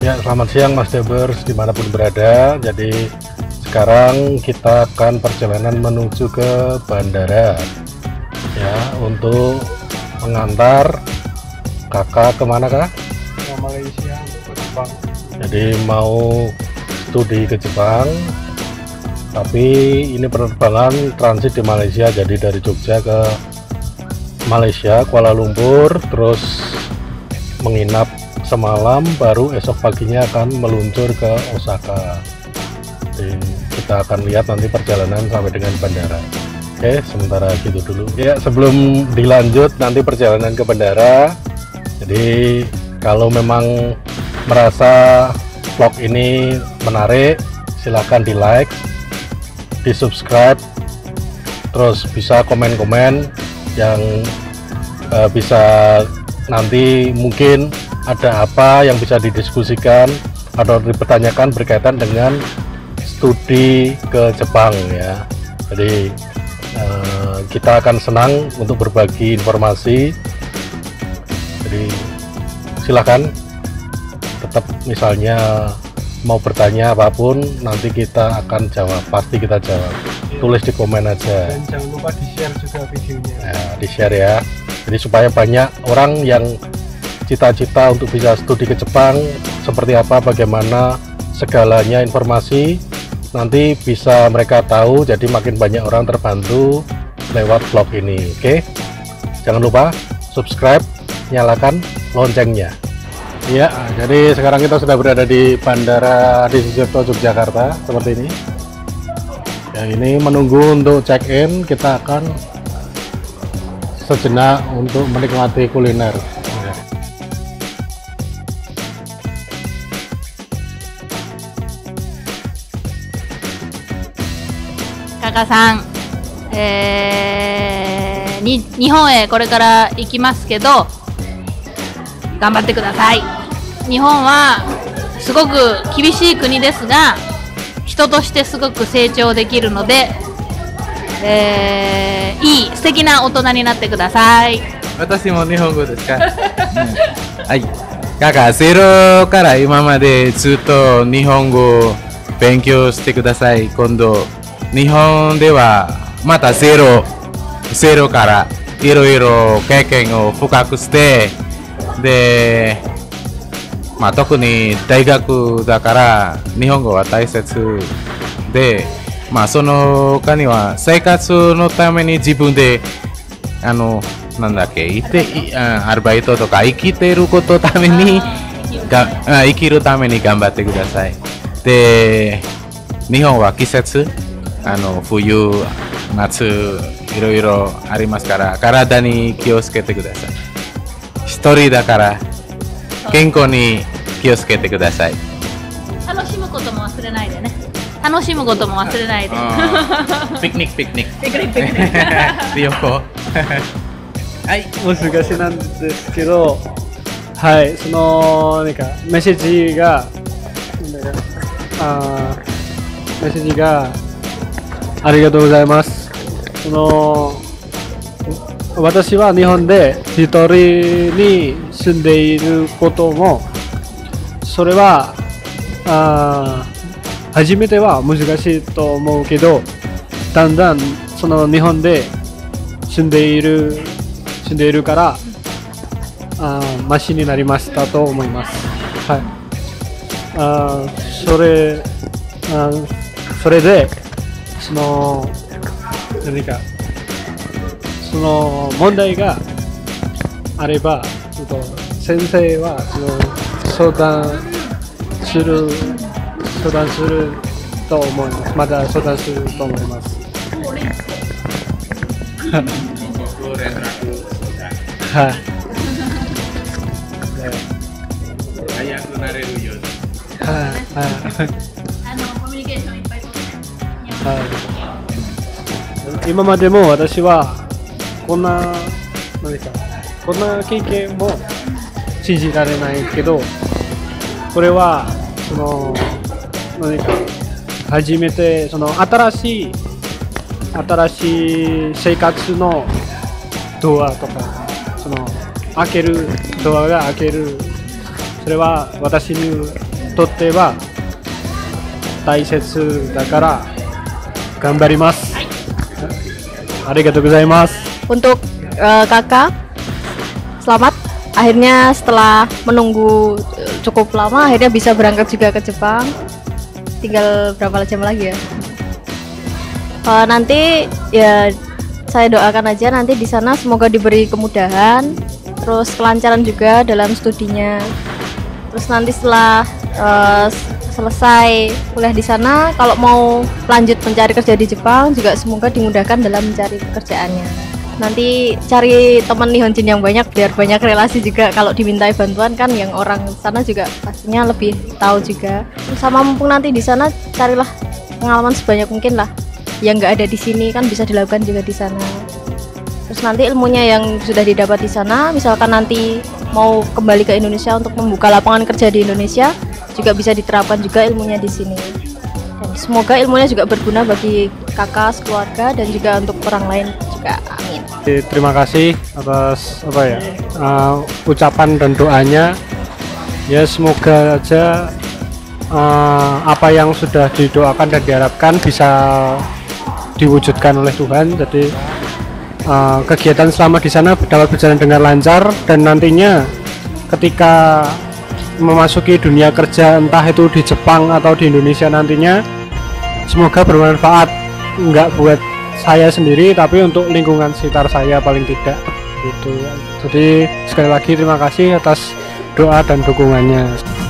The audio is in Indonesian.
Ya, selamat siang Mas Debers dimanapun berada. Jadi sekarang kita akan perjalanan menuju ke bandara ya, untuk mengantar kakak kemana kak? Ke Malaysia untuk ke Jepang. Jadi mau studi ke Jepang, tapi ini penerbangan transit di Malaysia. Jadi dari Jogja ke Malaysia, Kuala Lumpur, terus menginap semalam, baru esok paginya akan meluncur ke Osaka. Jadi kita akan lihat nanti perjalanan sampai dengan bandara. Oke, sementara gitu dulu ya, sebelum dilanjut nanti perjalanan ke bandara. Jadi kalau memang merasa vlog ini menarik, silahkan di like, di subscribe, terus bisa komen-komen yang bisa nanti mungkin ada apa yang bisa didiskusikan atau dipertanyakan berkaitan dengan studi ke Jepang ya. Jadi kita akan senang untuk berbagi informasi. Jadi silakan tetap, misalnya mau bertanya apapun nanti kita akan jawab, pasti kita jawab. Tulis di komen aja. Dan jangan lupa di-share juga videonya. Nah, di-share ya. Jadi supaya banyak orang yang cita-cita untuk bisa studi ke Jepang, seperti apa, bagaimana segalanya informasi nanti bisa mereka tahu. Jadi makin banyak orang terbantu lewat vlog ini. Oke, jangan lupa subscribe, nyalakan loncengnya ya. Jadi sekarang kita sudah berada di Bandara Adi Sucipto Yogyakarta seperti ini ya. Ini menunggu untuk check-in. Kita akan sejenak untuk menikmati kuliner. Kakakさん、日本へこれから行きますけど、頑張ってください。日本はすごく厳しい国ですが、人としてすごく成長できるので、いい素敵な大人になってください。 私も日本語ですか、はい。kakakゼロから今までずっと日本語を勉強してください。今度日本ではまたゼロからいろいろ経験を深くして、で、特に大学だから日本語は大切で、その他には生活のために自分でなんだっけ、アルバイトとか生きていることのために生きるために頑張ってください。で、日本は季節冬、夏、いろいろありますから、体に気をつけてください。一人だから健康に気をつけてください。 楽しむことも忘れないでね。楽しむことも忘れないで。 ピクニック。旅行。はい。 難しいなんですけど、はい、そのなんかメッセージがありがとうございます。私は日本で一人に住んでいることも、それは初めては難しいと思うけど、だんだんその日本で住んでいるからマシになりましたと思います。はい。それで何かその問題があれば、先生は相談すると思います。まだ相談すると思います。はい。 早くなれるように。 コミュニケーションいっぱい取って。 今までも私はこんな経験も信じられないけど、これは初めて新しい生活のドアとか、開けるドアが開ける、それは私にとっては大切だから頑張ります。ありがとうございます。 Untuk kakak, selamat. Akhirnya setelah menunggu cukup lama, akhirnya bisa berangkat juga ke Jepang. Tinggal berapa jam lagi ya? Nanti ya saya doakan aja nanti di sana semoga diberi kemudahan, terus kelancaran juga dalam studinya. Terus nanti setelah selesai kuliah di sana, kalau mau lanjut mencari kerja di Jepang juga semoga dimudahkan dalam mencari pekerjaannya. Nanti cari teman Nihonjin yang banyak biar banyak relasi juga, kalau dimintai bantuan kan yang orang sana juga pastinya lebih tahu juga. Sama mumpung nanti di sana carilah pengalaman sebanyak mungkin lah yang nggak ada di sini, kan bisa dilakukan juga di sana. Terus nanti ilmunya yang sudah didapat di sana, misalkan nanti mau kembali ke Indonesia untuk membuka lapangan kerja di Indonesia, juga bisa diterapkan juga ilmunya di sini. Dan semoga ilmunya juga berguna bagi kakak, keluarga, dan juga untuk orang lain juga. Amin. Terima kasih atas ucapan dan doanya. Ya semoga aja apa yang sudah didoakan dan diharapkan bisa diwujudkan oleh Tuhan. Jadi kegiatan selama di sana dapat berjalan dengan lancar, dan nantinya ketika memasuki dunia kerja entah itu di Jepang atau di Indonesia nantinya, semoga bermanfaat, nggak buat saya sendiri tapi untuk lingkungan sekitar saya paling tidak gitu. Jadi sekali lagi terima kasih atas doa dan dukungannya.